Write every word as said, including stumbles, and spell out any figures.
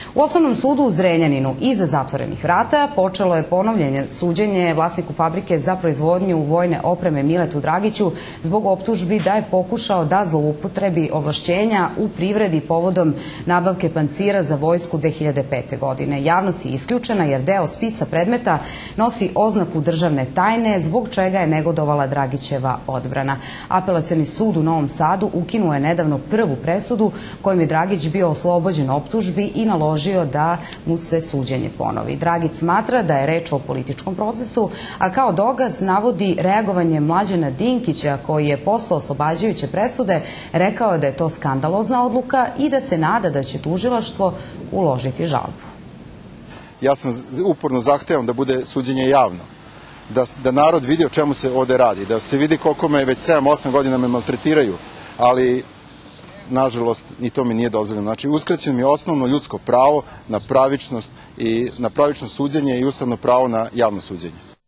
U Osnovnom sudu u Zrenjaninu iza zatvorenih vrata počelo je ponovljenje suđenje vlasniku fabrike za proizvodnju vojne opreme Miletu Dragiću zbog optužbi da je pokušao da zloupotrebi ovlašćenja u privredi povodom nabavke pancira za vojsku dve hiljade pete. godine. Javnost je isključena jer deo spisa predmeta nosi oznaku državne tajne, zbog čega je negodovala Dragićeva odbrana. Apelacioni sud u Novom Sadu ukinuo je nedavno prvu presudu kojim je Dragić bio oslobođen optužbi i naložio da mu se suđenje ponovi. Dragić smatra da je reč o političkom procesu, a kao dokaz navodi reagovanje Mlađana Dinkića koji je posle oslobađajuće presude rekao da je to skandalozna odluka i da se nada da će tužilaštvo uložiti žalbu. Ja sam uporno zahtevam da bude suđenje javno, da, da narod vidi o čemu se ovde radi, da se vidi koliko me već sedam osam godina me maltretiraju, ali nažalost ni to mi nije dozvoljeno. Znači, uskraćeno mi je osnovno ljudsko pravo na pravičnost i na pravično suđenje i ustavno pravo na javno suđenje.